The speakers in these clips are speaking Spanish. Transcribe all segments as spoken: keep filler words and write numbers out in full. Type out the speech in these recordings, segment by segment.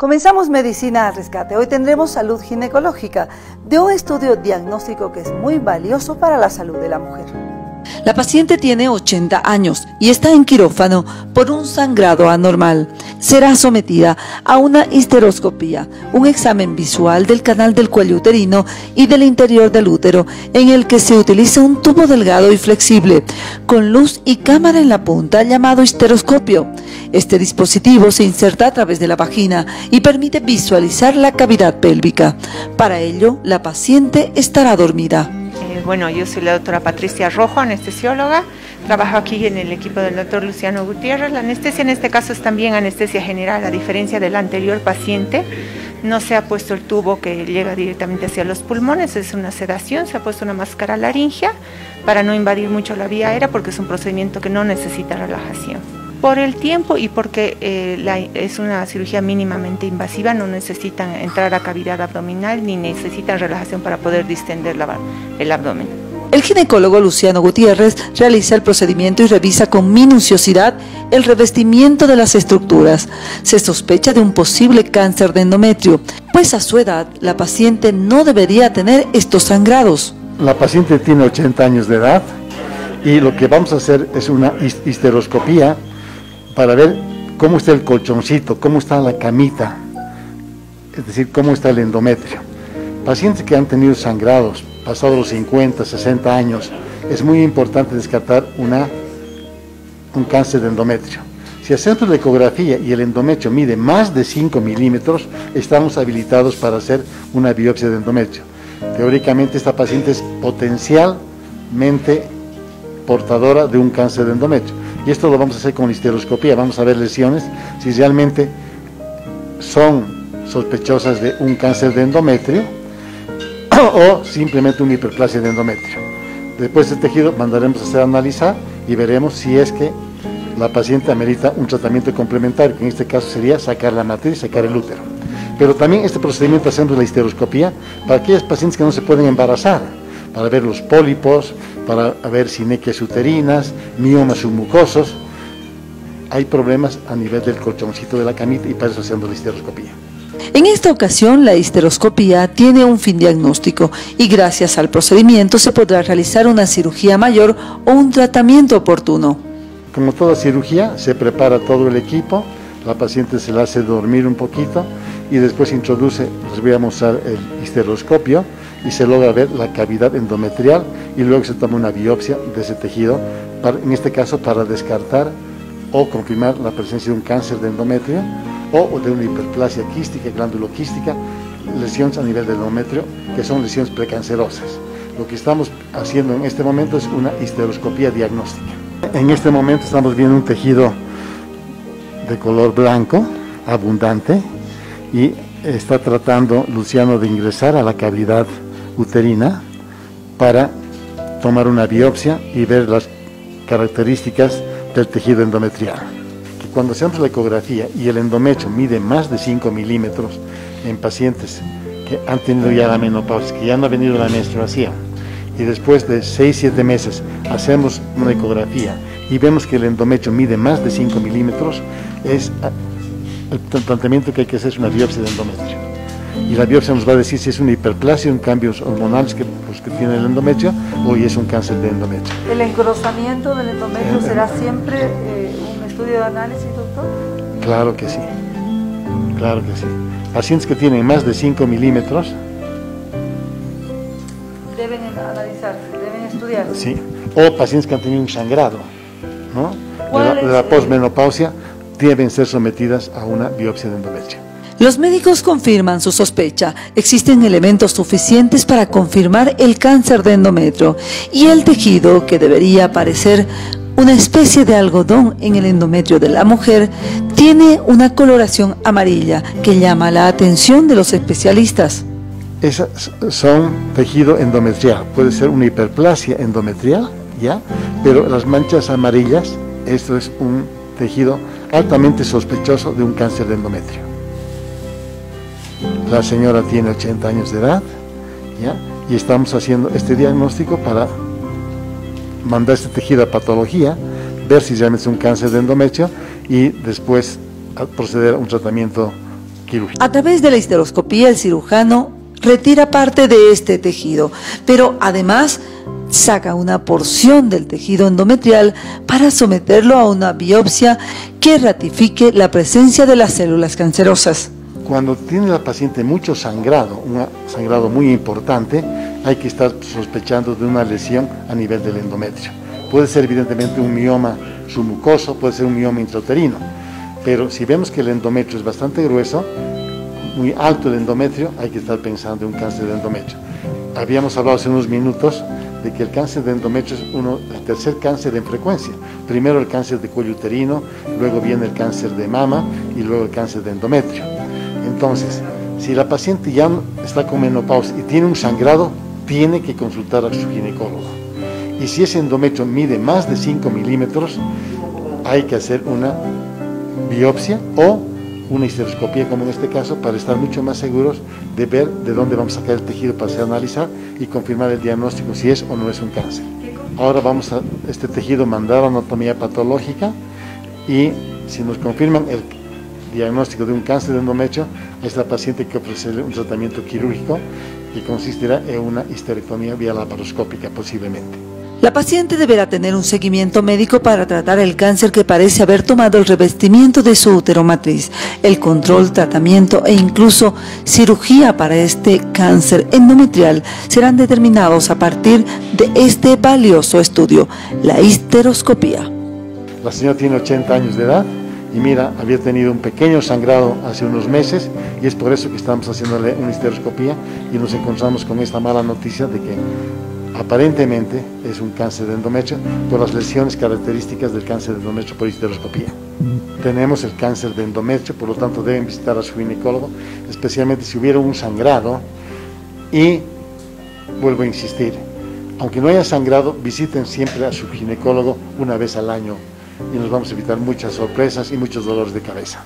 Comenzamos Medicina al Rescate. Hoy tendremos salud ginecológica de un estudio diagnóstico que es muy valioso para la salud de la mujer. La paciente tiene ochenta años y está en quirófano por un sangrado anormal. Será sometida a una histeroscopía, un examen visual del canal del cuello uterino y del interior del útero, en el que se utiliza un tubo delgado y flexible, con luz y cámara en la punta, llamado histeroscopio. Este dispositivo se inserta a través de la vagina y permite visualizar la cavidad pélvica. Para ello, la paciente estará dormida. Bueno, yo soy la doctora Patricia Rojo, anestesióloga. Trabajo aquí en el equipo del doctor Luciano Gutiérrez. La anestesia en este caso es también anestesia general, a diferencia del anterior paciente. No se ha puesto el tubo que llega directamente hacia los pulmones, es una sedación. Se ha puesto una máscara laringea para no invadir mucho la vía aérea, porque es un procedimiento que no necesita relajación. Por el tiempo y porque eh, la, es una cirugía mínimamente invasiva, no necesitan entrar a cavidad abdominal ni necesitan relajación para poder distender la, el abdomen. El ginecólogo Luciano Gutiérrez realiza el procedimiento y revisa con minuciosidad el revestimiento de las estructuras. Se sospecha de un posible cáncer de endometrio, pues a su edad la paciente no debería tener estos sangrados. La paciente tiene ochenta años de edad y lo que vamos a hacer es una histeroscopía para ver cómo está el colchoncito, cómo está la camita, es decir, cómo está el endometrio. Pacientes que han tenido sangrados, pasados los cincuenta, sesenta años, es muy importante descartar una, un cáncer de endometrio. Si hacemos la ecografía y el endometrio mide más de cinco milímetros, estamos habilitados para hacer una biopsia de endometrio. Teóricamente esta paciente es potencialmente portadora de un cáncer de endometrio. Y esto lo vamos a hacer con histeroscopía, vamos a ver lesiones, si realmente son sospechosas de un cáncer de endometrio o simplemente una hiperplasia de endometrio. Después del tejido mandaremos a hacer analizar y veremos si es que la paciente amerita un tratamiento complementario, que en este caso sería sacar la matriz, sacar el útero. Pero también este procedimiento hacemos la histeroscopía para aquellas pacientes que no se pueden embarazar, para ver los pólipos, para ver sinequias uterinas, miomas submucosos. Hay problemas a nivel del colchoncito de la camita y para eso hacemos la histeroscopía. En esta ocasión, la histeroscopía tiene un fin diagnóstico y gracias al procedimiento se podrá realizar una cirugía mayor o un tratamiento oportuno. Como toda cirugía, se prepara todo el equipo, la paciente se la hace dormir un poquito y después introduce, les voy a mostrar el histeroscopio, y se logra ver la cavidad endometrial y luego se toma una biopsia de ese tejido, para, en este caso para descartar o confirmar la presencia de un cáncer de endometrio o de una hiperplasia quística, glanduloquística, lesiones a nivel del endometrio, que son lesiones precancerosas. Lo que estamos haciendo en este momento es una histeroscopía diagnóstica. En este momento estamos viendo un tejido de color blanco, abundante, y está tratando Luciano de ingresar a la cavidad uterina para tomar una biopsia y ver las características del tejido endometrial. Que cuando hacemos la ecografía y el endometrio mide más de cinco milímetros en pacientes que han tenido ya la menopausia, que ya no ha venido la menstruación, y después de seis a siete meses hacemos una ecografía y vemos que el endometrio mide más de cinco milímetros, es el planteamiento que hay que hacer es una biopsia de endometrio. Y la biopsia nos va a decir si es una hiperplasia, un cambios hormonales que, pues, que tiene el endometrio o es un cáncer de endometrio. ¿El engrosamiento del endometrio será siempre eh, un estudio de análisis, doctor? Claro que sí, claro que sí. Pacientes que tienen más de cinco milímetros deben analizarse, deben estudiarse. Sí, o pacientes que han tenido un sangrado, ¿no? De la, de la posmenopausia, deben ser sometidas a una biopsia de endometrio. Los médicos confirman su sospecha. Existen elementos suficientes para confirmar el cáncer de endometrio y el tejido, que debería parecer una especie de algodón en el endometrio de la mujer, tiene una coloración amarilla que llama la atención de los especialistas. Esas son tejido endometrial, puede ser una hiperplasia endometrial, ¿ya? Pero las manchas amarillas, esto es un tejido altamente sospechoso de un cáncer de endometrio. La señora tiene ochenta años de edad, ¿ya? Y estamos haciendo este diagnóstico para mandar este tejido a patología, ver si realmente es un cáncer de endometrio y después proceder a un tratamiento quirúrgico. A través de la histeroscopía, el cirujano retira parte de este tejido, pero además saca una porción del tejido endometrial para someterlo a una biopsia que ratifique la presencia de las células cancerosas. Cuando tiene la paciente mucho sangrado, un sangrado muy importante, hay que estar sospechando de una lesión a nivel del endometrio. Puede ser evidentemente un mioma submucoso, puede ser un mioma intrauterino, pero si vemos que el endometrio es bastante grueso, muy alto el endometrio, hay que estar pensando en un cáncer de endometrio. Habíamos hablado hace unos minutos de que el cáncer de endometrio es uno, el tercer cáncer en frecuencia. Primero el cáncer de cuello uterino, luego viene el cáncer de mama y luego el cáncer de endometrio. Entonces, si la paciente ya está con menopausia y tiene un sangrado, tiene que consultar a su ginecólogo. Y si ese endometrio mide más de cinco milímetros, hay que hacer una biopsia o una histeroscopía, como en este caso, para estar mucho más seguros de ver de dónde vamos a sacar el tejido para hacer analizar y confirmar el diagnóstico si es o no es un cáncer. Ahora vamos a este tejido mandar a anatomía patológica y si nos confirman el diagnóstico de un cáncer de endometrio, a esta paciente hay que ofrecerle un tratamiento quirúrgico que consistirá en una histerectomía vía laparoscópica posiblemente. La paciente deberá tener un seguimiento médico para tratar el cáncer que parece haber tomado el revestimiento de su útero matriz. El control, tratamiento e incluso cirugía para este cáncer endometrial serán determinados a partir de este valioso estudio, la histeroscopía. La señora tiene ochenta años de edad y mira, había tenido un pequeño sangrado hace unos meses y es por eso que estamos haciéndole una histeroscopía y nos encontramos con esta mala noticia de que aparentemente es un cáncer de endometrio por las lesiones características del cáncer de endometrio por histeroscopía. Tenemos el cáncer de endometrio, por lo tanto deben visitar a su ginecólogo, especialmente si hubiera un sangrado. Y vuelvo a insistir, aunque no haya sangrado, visiten siempre a su ginecólogo una vez al año y nos vamos a evitar muchas sorpresas y muchos dolores de cabeza.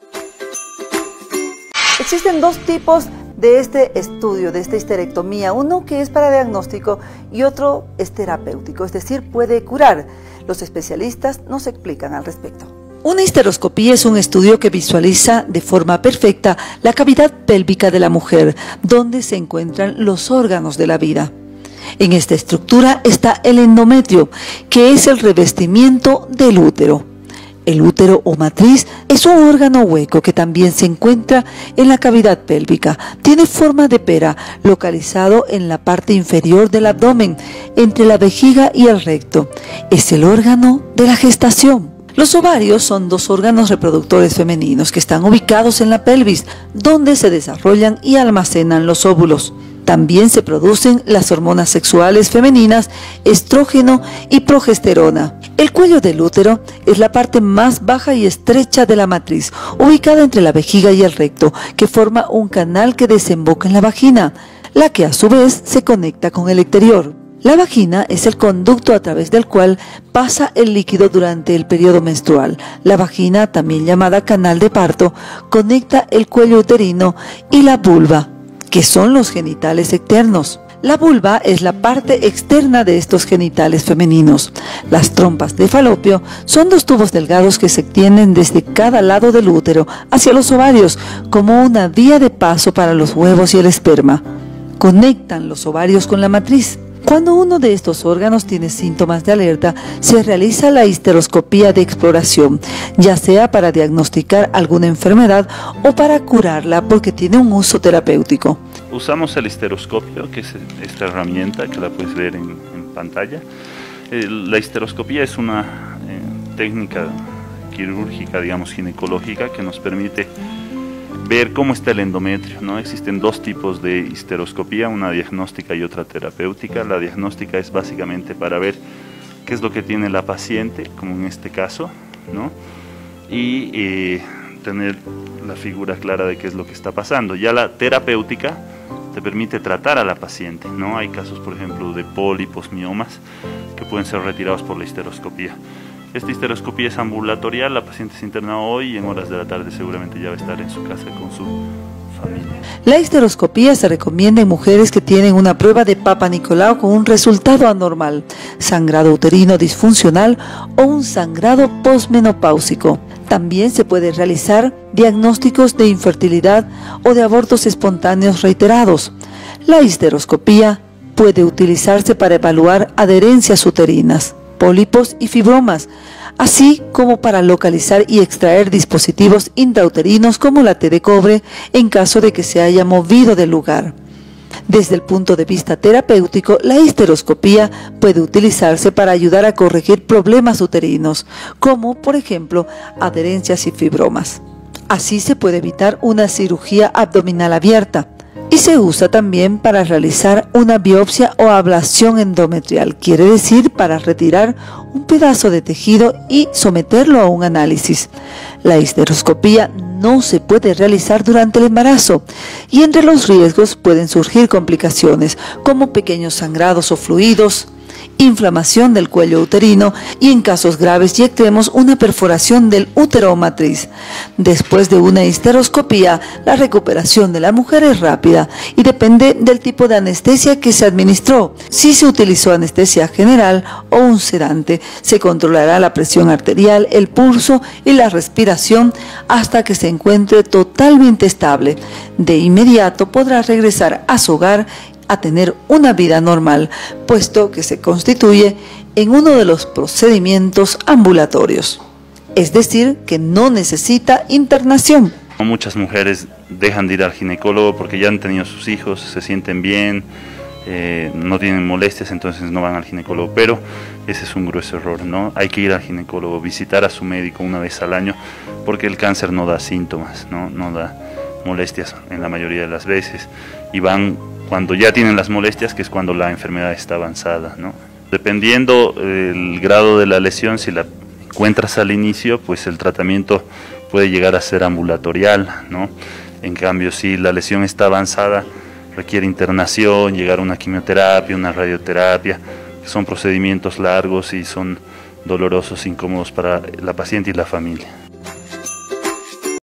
Existen dos tipos de este estudio, de esta histerectomía, uno que es para diagnóstico y otro es terapéutico, es decir, puede curar. Los especialistas nos explican al respecto. Una histeroscopía es un estudio que visualiza de forma perfecta la cavidad pélvica de la mujer, donde se encuentran los órganos de la vida. En esta estructura está el endometrio, que es el revestimiento del útero. El útero o matriz es un órgano hueco que también se encuentra en la cavidad pélvica. Tiene forma de pera, localizado en la parte inferior del abdomen, entre la vejiga y el recto. Es el órgano de la gestación. Los ovarios son dos órganos reproductores femeninos que están ubicados en la pelvis, donde se desarrollan y almacenan los óvulos. También se producen las hormonas sexuales femeninas, estrógeno y progesterona. El cuello del útero es la parte más baja y estrecha de la matriz, ubicada entre la vejiga y el recto, que forma un canal que desemboca en la vagina, la que a su vez se conecta con el exterior. La vagina es el conducto a través del cual pasa el líquido durante el periodo menstrual. La vagina, también llamada canal de parto, conecta el cuello uterino y la vulva, que son los genitales externos. La vulva es la parte externa de estos genitales femeninos. Las trompas de falopio son dos tubos delgados que se extienden desde cada lado del útero hacia los ovarios como una vía de paso para los huevos y el esperma. Conectan los ovarios con la matriz. Cuando uno de estos órganos tiene síntomas de alerta, se realiza la histeroscopía de exploración, ya sea para diagnosticar alguna enfermedad o para curarla porque tiene un uso terapéutico. Usamos el histeroscopio, que es esta herramienta que la puedes ver en, en pantalla. Eh, la histeroscopía es una eh, técnica quirúrgica, digamos, ginecológica, que nos permite ver cómo está el endometrio, ¿no? Existen dos tipos de histeroscopía, una diagnóstica y otra terapéutica. La diagnóstica es básicamente para ver qué es lo que tiene la paciente, como en este caso, ¿no? Y eh, tener la figura clara de qué es lo que está pasando. Ya la terapéutica te permite tratar a la paciente, ¿no? Hay casos, por ejemplo, de pólipos, miomas, que pueden ser retirados por la histeroscopía. Esta histeroscopía es ambulatorial, la paciente se interna hoy y en horas de la tarde seguramente ya va a estar en su casa con su familia. La histeroscopía se recomienda en mujeres que tienen una prueba de Papa Nicolau con un resultado anormal, sangrado uterino disfuncional o un sangrado posmenopáusico. También se puede realizar diagnósticos de infertilidad o de abortos espontáneos reiterados. La histeroscopía puede utilizarse para evaluar adherencias uterinas, pólipos y fibromas, así como para localizar y extraer dispositivos intrauterinos como la T de cobre en caso de que se haya movido del lugar. Desde el punto de vista terapéutico, la histeroscopía puede utilizarse para ayudar a corregir problemas uterinos, como por ejemplo adherencias y fibromas. Así se puede evitar una cirugía abdominal abierta. Y se usa también para realizar una biopsia o ablación endometrial, quiere decir para retirar un pedazo de tejido y someterlo a un análisis. La histeroscopía no se puede realizar durante el embarazo y entre los riesgos pueden surgir complicaciones como pequeños sangrados o fluidos, inflamación del cuello uterino y en casos graves y extremos una perforación del útero o matriz. Después de una histeroscopía, la recuperación de la mujer es rápida y depende del tipo de anestesia que se administró. Si se utilizó anestesia general o un sedante, se controlará la presión arterial, el pulso y la respiración hasta que se encuentre totalmente estable. De inmediato podrá regresar a su hogar a tener una vida normal, puesto que se constituye en uno de los procedimientos ambulatorios, es decir, que no necesita internación. Muchas mujeres dejan de ir al ginecólogo porque ya han tenido sus hijos, se sienten bien, eh, no tienen molestias, entonces no van al ginecólogo, pero ese es un grueso error, ¿no? Hay que ir al ginecólogo, visitar a su médico una vez al año, porque el cáncer no da síntomas, no, no da molestias en la mayoría de las veces, y van cuando ya tienen las molestias, que es cuando la enfermedad está avanzada, ¿no? Dependiendo el grado de la lesión, si la encuentras al inicio, pues el tratamiento puede llegar a ser ambulatorial, ¿no? En cambio, si la lesión está avanzada, requiere internación, llegar a una quimioterapia, una radioterapia, que son procedimientos largos y son dolorosos, incómodos para la paciente y la familia.